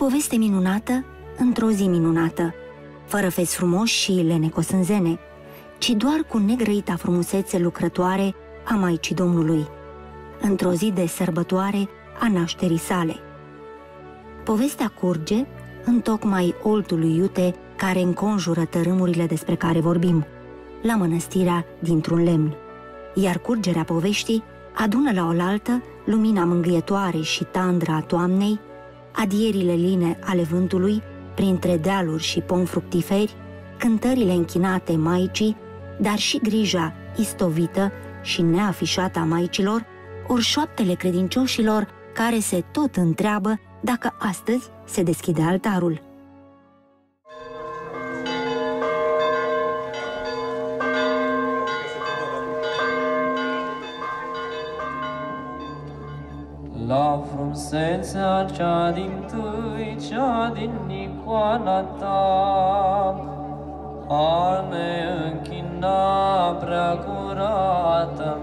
poveste minunată într-o zi minunată, fără fezi frumoși și lenecosânzene, ci doar cu negrăita frumusețe lucrătoare a Maicii Domnului, într-o zi de sărbătoare a nașterii sale. Povestea curge întocmai oltului iute care înconjură tărâmurile despre care vorbim, la mănăstirea dintr-un lemn, iar curgerea poveștii adună la oaltă lumina mângâietoare și tandră a toamnei, adierile line ale vântului printre dealuri și pomi fructiferi, cântările închinate Maicii, dar și grija istovită și neafișată a maicilor, ori șoaptele credincioșilor care se tot întreabă dacă astăzi se deschide altarul. La frumusețea cea dintâi, cea din icoana ta, a ne închina prea curată,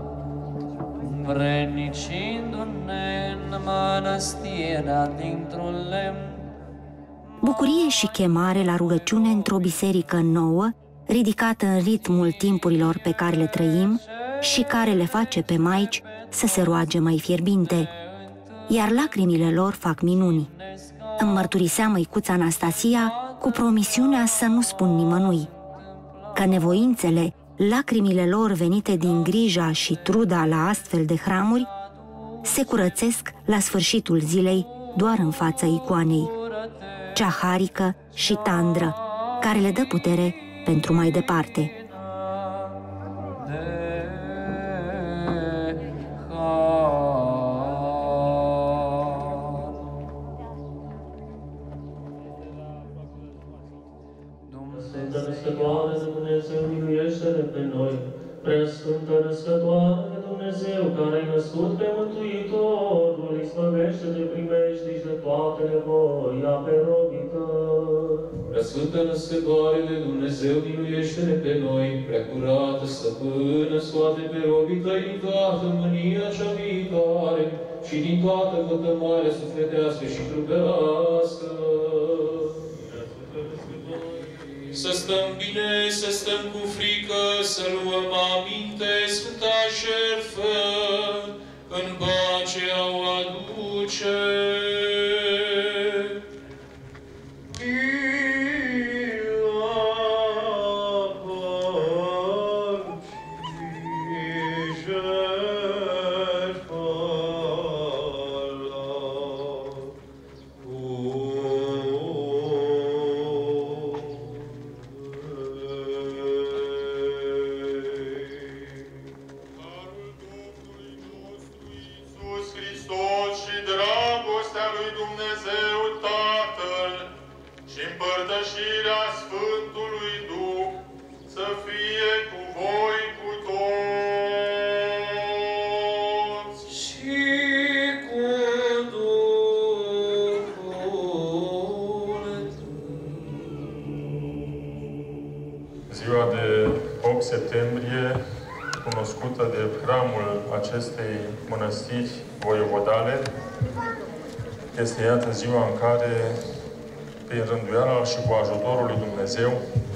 vrednicindu-ne în mănăstirea dintr-un lemn. Bucurie și chemare la rugăciune într-o biserică nouă, ridicată în ritmul timpurilor pe care le trăim și care le face pe maici să se roage mai fierbinte, iar lacrimile lor fac minuni. Îmi mărturisea măicuța Anastasia cu promisiunea să nu spun nimănui, că nevoințele, lacrimile lor venite din grija și truda la astfel de hramuri, se curățesc la sfârșitul zilei doar în fața icoanei, cea harică și tandră, care le dă putere pentru mai departe. Născătoare de Dumnezeu, miluiește-ne pe noi! Preasfântă Născătoare de Dumnezeu, care ai născut pe Mântuitorul, izbăvește-te, primești de toate nevoi, a pe robii tăi. Preasfântă Născătoare de Dumnezeu, miluiește-ne pe noi! Preacurată Stăpână, scoate pe robii tăi din toată mânia cea viitoare și din toată vătămarea sufletească și trupească. Să stăm bine, să stăm cu frică, să luăm aminte, Sfânta Jertfă, în pace o aduce. Ziua de 8 septembrie, cunoscută de hramul acestei mănăstiri voievodale, este iată ziua în care, prin rânduiala și cu ajutorul lui Dumnezeu,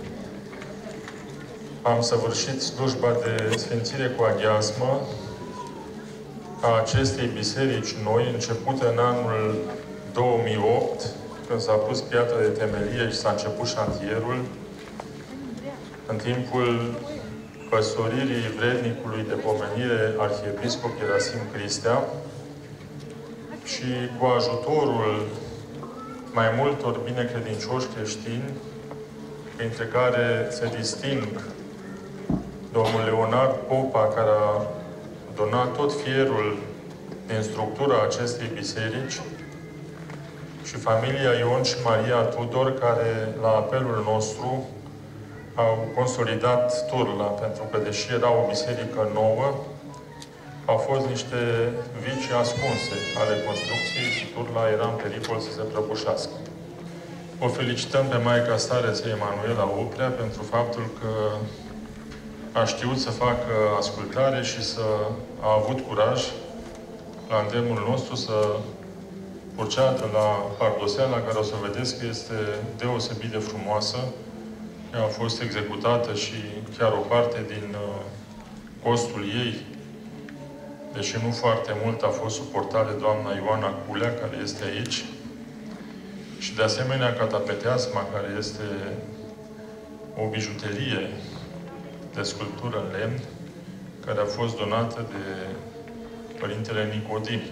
am săvârșit slujba de sfințire cu aghiazmă a acestei biserici noi, începută în anul 2008, când s-a pus piatra de temelie și s-a început șantierul, în timpul păstoririi vrednicului de pomenire arhiepiscop Irasim Cristea și cu ajutorul mai multor binecredincioși creștini, printre care se disting domnul Leonard Popa, care a donat tot fierul din structura acestei biserici, și familia Ion și Maria Tudor, care, la apelul nostru, au consolidat Turla, pentru că, deși era o biserică nouă, au fost niște vicii ascunse ale construcției și Turla era în pericol să se prăbușească. O felicităm pe Maica Stareței Emanuela Oprea pentru faptul că a știut să facă ascultare și a avut curaj, la îndemnul nostru, să Porcea de la Pardoseana, care o să vedeți că este deosebit de frumoasă. Ea a fost executată și chiar o parte din costul ei, deși nu foarte mult, a fost suportat de doamna Ioana Culea, care este aici. Și de asemenea catapeteasma, care este o bijuterie de sculptură în lemn, care a fost donată de Părintele Nicodim.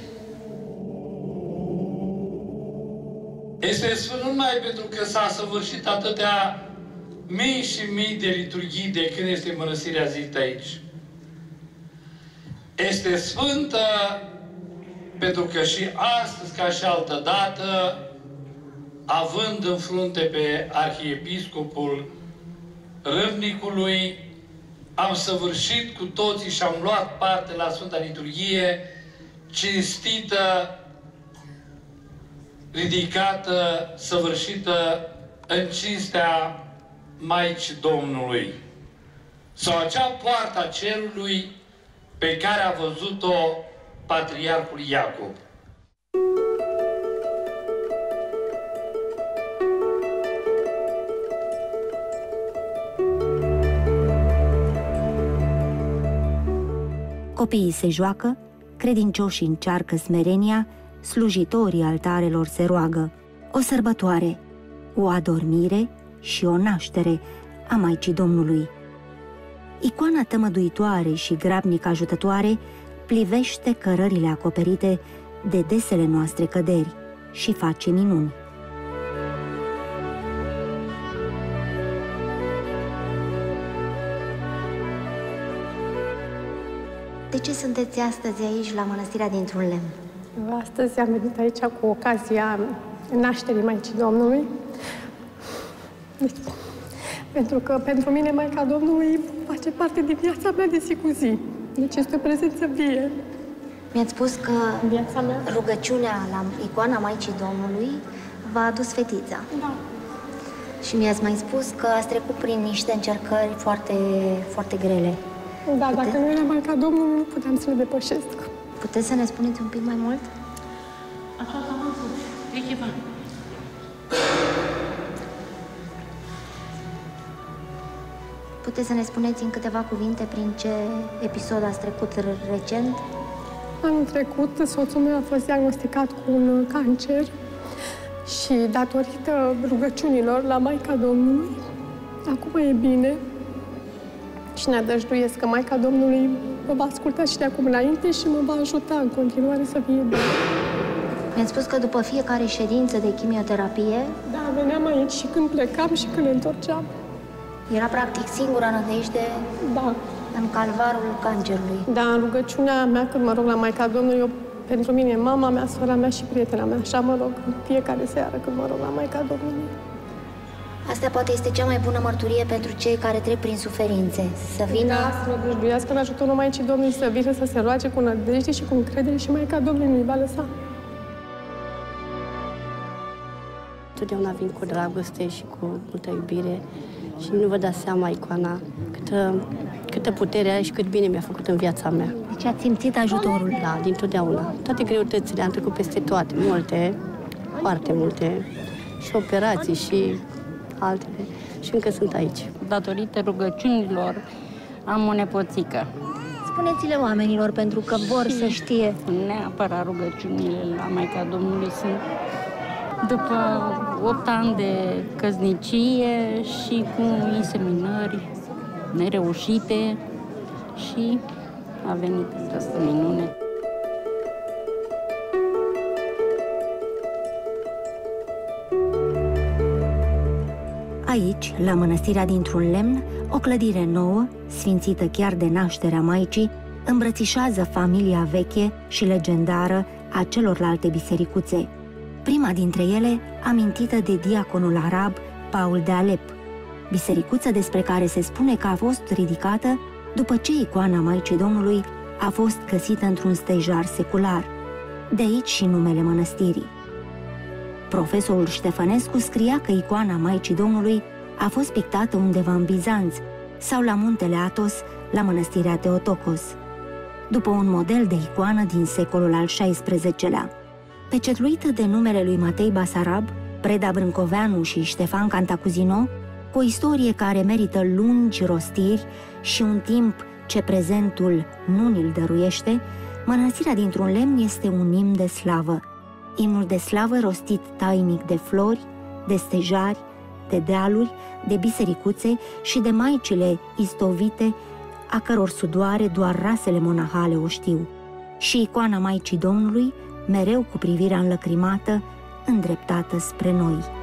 Este sfânt nu numai pentru că s-a săvârșit atâtea mii și mii de liturghii de când este mănăstirea zidită aici. Este sfântă pentru că și astăzi, ca și altă dată, având în frunte pe arhiepiscopul Râvnicului, am săvârșit cu toții și am luat parte la Sfânta Liturghie, cinstită, ridicată, săvârșită în cinstea Maicii Domnului. Sau acea poartă a cerului pe care a văzut-o Patriarhul Iacob. Copiii se joacă, credincioșii încearcă smerenia, slujitorii altarelor se roagă. O sărbătoare, o adormire și o naștere a Maicii Domnului. Icoana tămăduitoare și grabnic ajutătoare plivește cărările acoperite de desele noastre căderi și face minuni. De ce sunteți astăzi aici, la Mănăstirea dintr-un Lemn? Astăzi am venit aici cu ocazia nașterii Maicii Domnului. Deci, pentru că pentru mine Maica Domnului face parte din viața mea de zi cu zi. Deci este o prezență vie. Mi-ați spus că viața mea, rugăciunea la icoana Maicii Domnului v-a adus fetița. Da. Și mi-ați mai spus că ați trecut prin niște încercări foarte, foarte grele. Da, dacă nu era Maica Domnului, nu puteam să le depășesc. Puteți să ne spuneți un pic mai mult? Așa am spus. E ceva. Puteți să ne spuneți în câteva cuvinte prin ce episod ați trecut recent? Anul trecut, soțul meu a fost diagnosticat cu un cancer și datorită rugăciunilor la Maica Domnului, acum e bine și ne nădăjduiesc că Maica Domnului mă va asculta și de acum înainte și mă va ajuta în continuare să fie bine. Mi-ați spus că după fiecare ședință de chimioterapie... Da, veneam aici și când plecam și când ne întorceam. Era practic singura nădejde, da, în calvarul cancerului. Da, în rugăciunea mea, când mă rog la Maica Domnului, eu, pentru mine, mama mea, sora mea și prietena mea. Așa mă rog fiecare seară când mă rog la Maica Domnului. Asta poate este cea mai bună mărturie pentru cei care trec prin suferințe. Să vină... Da, să nădăjduiască în ajutorul Maicii Domnului, să vină, să se roage cu nădejde și cu încredere și Maica Domnului nu-i va lăsa. Totdeauna vin cu dragoste și cu multă iubire și nu vă dați seama, icoana, câtă putere are și cât bine mi-a făcut în viața mea. Deci ați simțit ajutorul? Da, dintotdeauna. Toate greutățile am trecut peste toate, multe, foarte multe, și operații și altele. Și încă sunt aici. Datorită rugăciunilor am o nepoțică. Spuneți-le oamenilor, pentru că vor să știe. Neapărat rugăciunile la Maica Domnului sunt după 8 ani de căsnicie și cu inseminări nereușite și a venit această minune. Aici, la Mănăstirea dintr-un Lemn, o clădire nouă, sfințită chiar de nașterea Maicii, îmbrățișează familia veche și legendară a celorlalte bisericuțe. Prima dintre ele, amintită de diaconul arab Paul de Alep, bisericuță despre care se spune că a fost ridicată după ce icoana Maicii Domnului a fost găsită într-un stejar secular. De aici și numele mănăstirii. Profesorul Ștefănescu scria că icoana Maicii Domnului a fost pictată undeva în Bizanț sau la muntele Athos, la mănăstirea Teotocos, după un model de icoană din secolul al XVI-lea. pecetluită de numele lui Matei Basarab, Preda Brâncoveanu și Ștefan Cantacuzino, cu o istorie care merită lungi rostiri și un timp ce prezentul nu ni-l dăruiește, Mănăstirea dintr-un lemn este un imn de slavă. Imnul de slavă rostit tainic de flori, de stejari, de dealuri, de bisericuțe și de maicile istovite, a căror sudoare doar rasele monahale o știu, și icoana Maicii Domnului, mereu cu privirea înlăcrimată, îndreptată spre noi.